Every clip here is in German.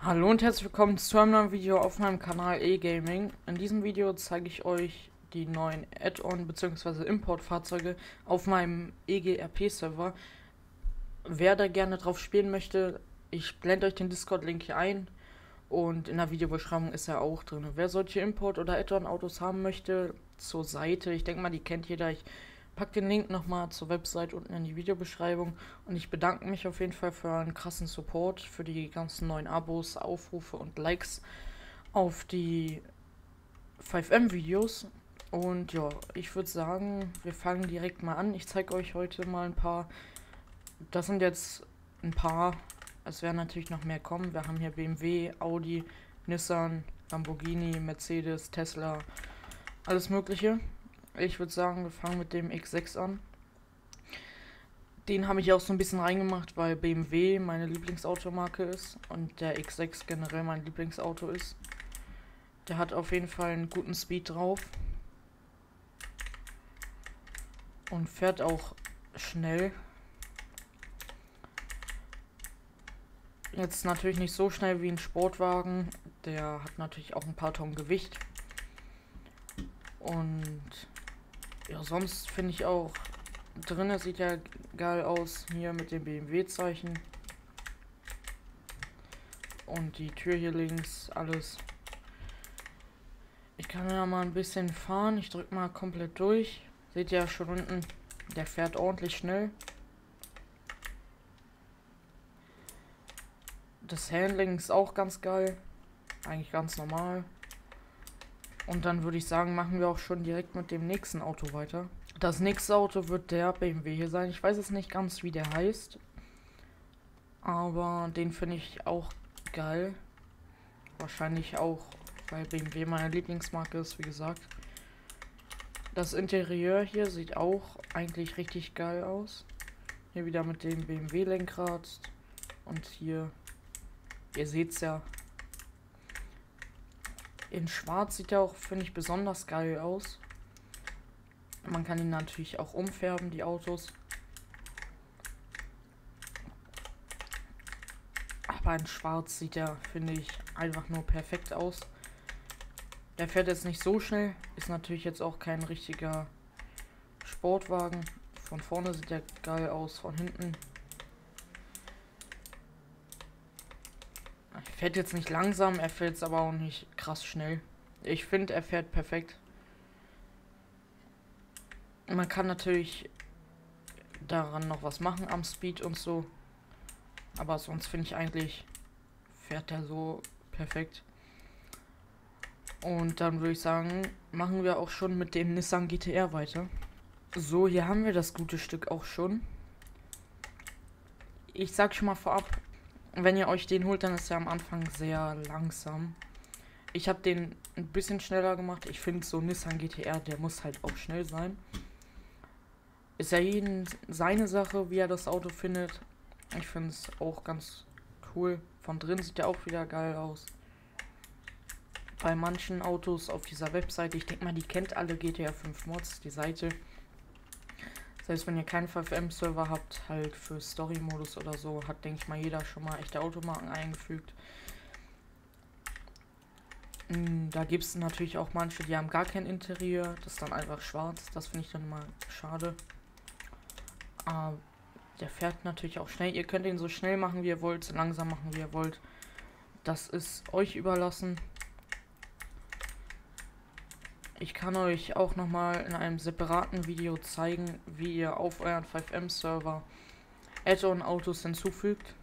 Hallo und herzlich willkommen zu einem neuen Video auf meinem Kanal E-Gaming. In diesem Video zeige ich euch die neuen Add-on bzw. Importfahrzeuge auf meinem EGRP-Server. Wer da gerne drauf spielen möchte, ich blende euch den Discord-Link hier ein und in der Videobeschreibung ist er auch drin. Wer solche Import- oder Add-on-Autos haben möchte, zur Seite, ich denke mal, die kennt jeder. Ich pack den Link nochmal zur Website unten in die Videobeschreibung und ich bedanke mich auf jeden Fall für einen krassen Support, für die ganzen neuen Abos, Aufrufe und Likes auf die 5M-Videos. Und ja, ich würde sagen, wir fangen direkt mal an. Ich zeige euch heute mal ein paar. Das sind jetzt ein paar. Es werden natürlich noch mehr kommen. Wir haben hier BMW, Audi, Nissan, Lamborghini, Mercedes, Tesla, alles Mögliche. Ich würde sagen, wir fangen mit dem X6 an. Den habe ich auch so ein bisschen reingemacht, weil BMW meine Lieblingsautomarke ist und der X6 generell mein Lieblingsauto ist. Der hat auf jeden Fall einen guten Speed drauf und fährt auch schnell. Jetzt natürlich nicht so schnell wie ein Sportwagen, der hat natürlich auch ein paar Tonnen Gewicht. Und ja, sonst finde ich auch, drinnen sieht ja geil aus, hier mit dem BMW-Zeichen. Und die Tür hier links, alles. Ich kann ja mal ein bisschen fahren, ich drücke mal komplett durch. Seht ihr ja schon unten, der fährt ordentlich schnell. Das Handling ist auch ganz geil, eigentlich ganz normal. Und dann würde ich sagen, machen wir auch schon direkt mit dem nächsten Auto weiter. Das nächste Auto wird der BMW hier sein. Ich weiß jetzt nicht ganz, wie der heißt. Aber den finde ich auch geil. Wahrscheinlich auch, weil BMW meine Lieblingsmarke ist, wie gesagt. Das Interieur hier sieht auch eigentlich richtig geil aus. Hier wieder mit dem BMW-Lenkrad. Und hier, ihr seht's ja. In schwarz sieht er auch, finde ich, besonders geil aus. Man kann ihn natürlich auch umfärben, die Autos. Aber in schwarz sieht er, finde ich, einfach nur perfekt aus. Der fährt jetzt nicht so schnell. Ist natürlich jetzt auch kein richtiger Sportwagen. Von vorne sieht er geil aus, von hinten. Er fährt jetzt nicht langsam, er fährt jetzt aber auch nicht krass schnell. Ich finde, er fährt perfekt. Man kann natürlich daran noch was machen am Speed und so. Aber sonst finde ich eigentlich, fährt er so perfekt. Und dann würde ich sagen, machen wir auch schon mit dem Nissan GT-R weiter. So, hier haben wir das gute Stück auch schon. Ich sag schon mal vorab, wenn ihr euch den holt, dann ist er am Anfang sehr langsam. Ich habe den ein bisschen schneller gemacht. Ich finde so Nissan GT-R, der muss halt auch schnell sein. Ist ja jeden seine Sache, wie er das Auto findet. Ich finde es auch ganz cool. Von drin sieht er auch wieder geil aus. Bei manchen Autos auf dieser Webseite, ich denke mal, die kennt alle GTA 5 Mods, die Seite. Selbst wenn ihr keinen 5M-Server habt, halt für Story-Modus oder so, hat, denke ich mal, jeder schon mal echte Automarken eingefügt. Da gibt es natürlich auch manche, die haben gar kein Interieur, das ist dann einfach schwarz, das finde ich dann mal schade. Der fährt natürlich auch schnell, ihr könnt ihn so schnell machen, wie ihr wollt, so langsam machen, wie ihr wollt. Das ist euch überlassen. Ich kann euch auch nochmal in einem separaten Video zeigen, wie ihr auf euren 5M-Server Add-on-Autos hinzufügt.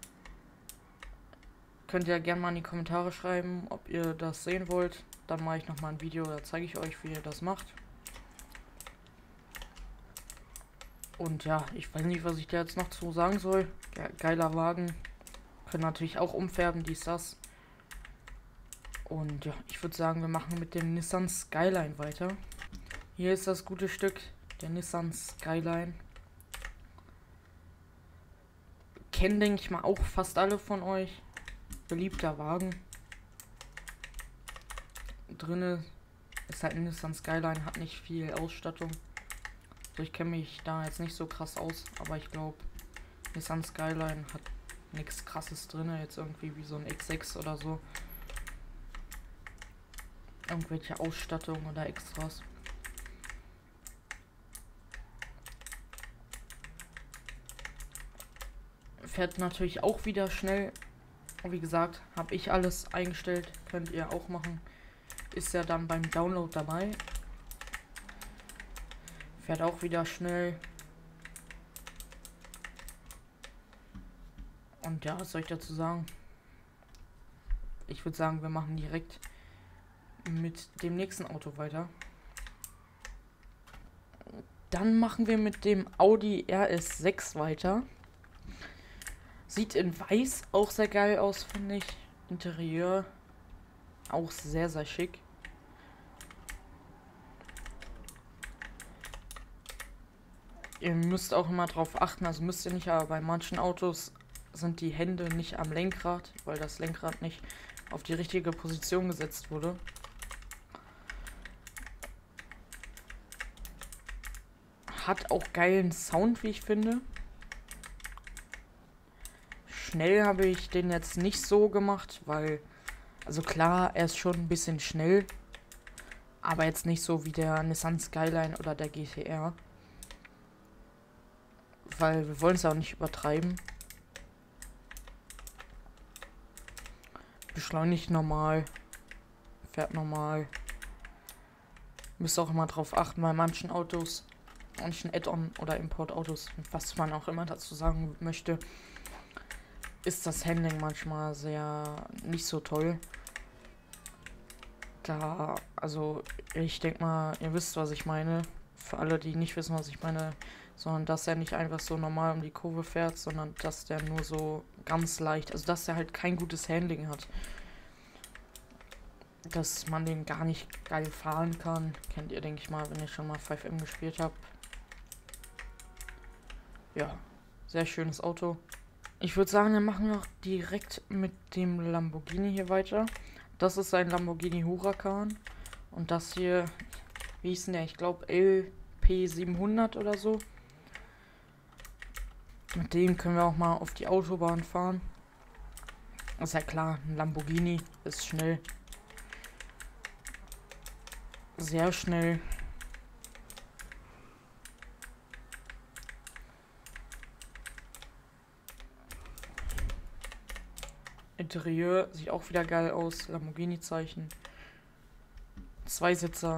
Könnt ihr gerne mal in die Kommentare schreiben, ob ihr das sehen wollt. Dann mache ich nochmal ein Video, da zeige ich euch, wie ihr das macht. Und ja, ich weiß nicht, was ich da jetzt noch zu sagen soll. Geiler Wagen. Können natürlich auch umfärben, dies, das. Und ja, ich würde sagen, wir machen mit dem Nissan Skyline weiter. Hier ist das gute Stück, der Nissan Skyline. Kennen, denke ich mal, auch fast alle von euch. Beliebter Wagen. Drinne ist halt ein Nissan Skyline, hat nicht viel Ausstattung. Also ich kenne mich da jetzt nicht so krass aus, aber ich glaube, Nissan Skyline hat nichts krasses drin, jetzt irgendwie wie so ein X6 oder so. Irgendwelche Ausstattung oder Extras. Fährt natürlich auch wieder schnell. Wie gesagt, habe ich alles eingestellt. Könnt ihr auch machen. Ist ja dann beim Download dabei. Fährt auch wieder schnell. Und ja, was soll ich dazu sagen? Ich würde sagen, wir machen direkt mit dem nächsten Auto weiter. Dann machen wir mit dem Audi RS6 weiter. Sieht in weiß auch sehr geil aus, finde ich. Interieur auch sehr, sehr schick. Ihr müsst auch immer drauf achten, also müsst ihr nicht, aber bei manchen Autos sind die Hände nicht am Lenkrad, weil das Lenkrad nicht auf die richtige Position gesetzt wurde. Hat auch geilen Sound, wie ich finde. Schnell habe ich den jetzt nicht so gemacht, weil, also klar, er ist schon ein bisschen schnell, aber jetzt nicht so wie der Nissan Skyline oder der GT-R. Weil wir wollen es auch nicht übertreiben. Beschleunigt normal, fährt normal. Müsst auch immer drauf achten, bei manchen Autos, manchen Add-on oder Import-Autos, was man auch immer dazu sagen möchte, ist das Handling manchmal sehr nicht so toll. Da, also ich denke mal, ihr wisst, was ich meine. Für alle, die nicht wissen, was ich meine, sondern dass er nicht einfach so normal um die Kurve fährt, sondern dass der nur so ganz leicht, also dass er halt kein gutes Handling hat. Dass man den gar nicht geil fahren kann. Kennt ihr, denke ich mal, wenn ihr schon mal 5M gespielt habt. Ja, sehr schönes Auto. Ich würde sagen, dann machen wir auch direkt mit dem Lamborghini hier weiter. Das ist ein Lamborghini Huracan. Und das hier, wie hieß denn der? Ich glaube LP700 oder so. Mit dem können wir auch mal auf die Autobahn fahren. Ist ja klar, ein Lamborghini ist schnell. Sehr schnell. Interieur sieht auch wieder geil aus. Lamborghini-Zeichen. Zweisitzer.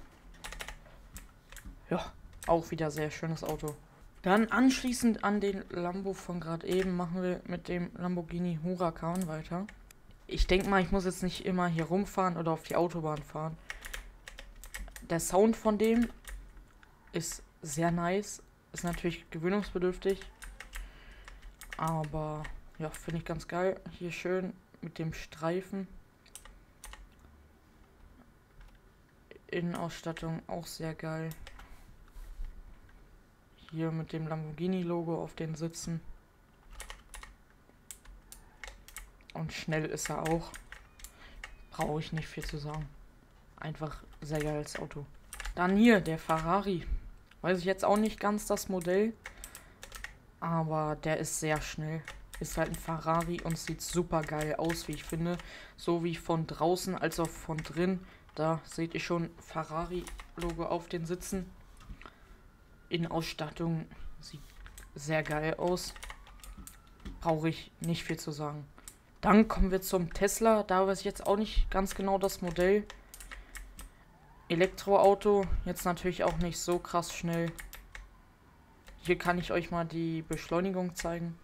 Ja, auch wieder sehr schönes Auto. Dann anschließend an den Lambo von gerade eben machen wir mit dem Lamborghini Huracan weiter. Ich denke mal, ich muss jetzt nicht immer hier rumfahren oder auf die Autobahn fahren. Der Sound von dem ist sehr nice. Ist natürlich gewöhnungsbedürftig. Aber ja, finde ich ganz geil. Hier schön mit dem Streifen. Innenausstattung auch sehr geil. Hier mit dem Lamborghini-Logo auf den Sitzen. Und schnell ist er auch. Brauche ich nicht viel zu sagen. Einfach sehr geiles Auto. Dann hier der Ferrari. Weiß ich jetzt auch nicht ganz das Modell. Aber der ist sehr schnell. Ist halt ein Ferrari und sieht super geil aus, wie ich finde. So wie von draußen als auch von drin. Da seht ihr schon Ferrari-Logo auf den Sitzen. Innenausstattung sieht sehr geil aus. Brauche ich nicht viel zu sagen. Dann kommen wir zum Tesla. Da weiß ich jetzt auch nicht ganz genau das Modell. Elektroauto. Jetzt natürlich auch nicht so krass schnell. Hier kann ich euch mal die Beschleunigung zeigen.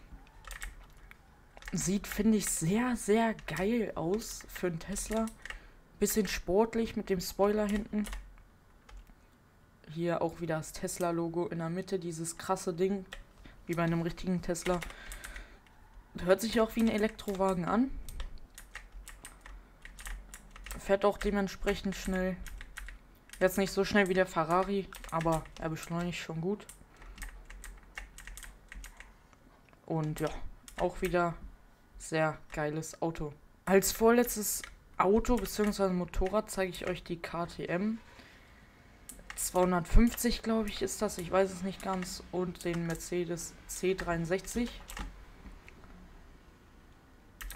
Sieht, finde ich, sehr, sehr geil aus für einen Tesla. Bisschen sportlich mit dem Spoiler hinten. Hier auch wieder das Tesla-Logo in der Mitte, dieses krasse Ding, wie bei einem richtigen Tesla. Hört sich auch wie ein Elektrowagen an. Fährt auch dementsprechend schnell. Jetzt nicht so schnell wie der Ferrari, aber er beschleunigt schon gut. Und ja, auch wieder sehr geiles Auto. Als vorletztes Auto bzw. Motorrad zeige ich euch die KTM. 250 glaube ich ist das, ich weiß es nicht ganz. Und den Mercedes C63.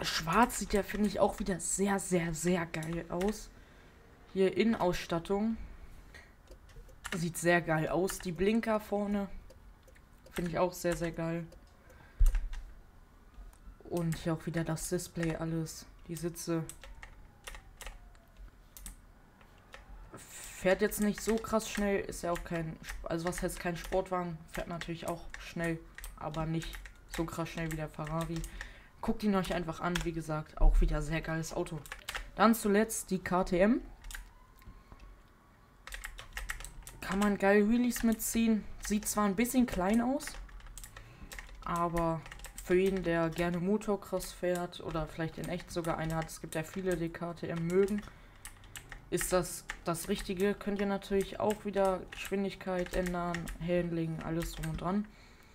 Schwarz sieht ja, finde ich, auch wieder sehr, sehr, sehr geil aus. Hier Innenausstattung. Sieht sehr geil aus. Die Blinker vorne finde ich auch sehr, sehr geil. Und hier auch wieder das Display, alles. Die Sitze. Fährt jetzt nicht so krass schnell. Ist ja auch kein... Also was heißt kein Sportwagen? Fährt natürlich auch schnell. Aber nicht so krass schnell wie der Ferrari. Guckt ihn euch einfach an. Wie gesagt, auch wieder sehr geiles Auto. Dann zuletzt die KTM. Kann man geil Wheelies mitziehen. Sieht zwar ein bisschen klein aus. Aber für jeden, der gerne Motocross fährt oder vielleicht in echt sogar eine hat, es gibt ja viele, die KTM mögen, ist das Richtige. Könnt ihr natürlich auch wieder Geschwindigkeit ändern, Handling, alles drum und dran.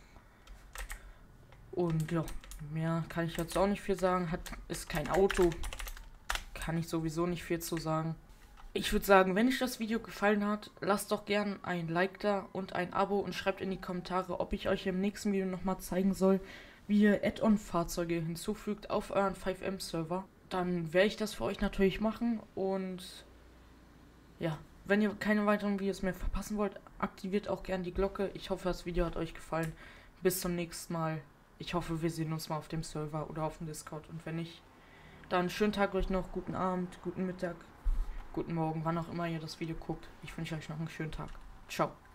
Und ja, mehr kann ich jetzt auch nicht viel sagen. Ist kein Auto, kann ich sowieso nicht viel zu sagen. Ich würde sagen, wenn euch das Video gefallen hat, lasst doch gern ein Like da und ein Abo und schreibt in die Kommentare, ob ich euch im nächsten Video nochmal zeigen soll, wie ihr Add-on-Fahrzeuge hinzufügt auf euren 5M-Server. Dann werde ich das für euch natürlich machen und ja, wenn ihr keine weiteren Videos mehr verpassen wollt, aktiviert auch gern die Glocke. Ich hoffe, das Video hat euch gefallen. Bis zum nächsten Mal. Ich hoffe, wir sehen uns mal auf dem Server oder auf dem Discord. Und wenn nicht, dann schönen Tag euch noch, guten Abend, guten Mittag, guten Morgen, wann auch immer ihr das Video guckt. Ich wünsche euch noch einen schönen Tag. Ciao.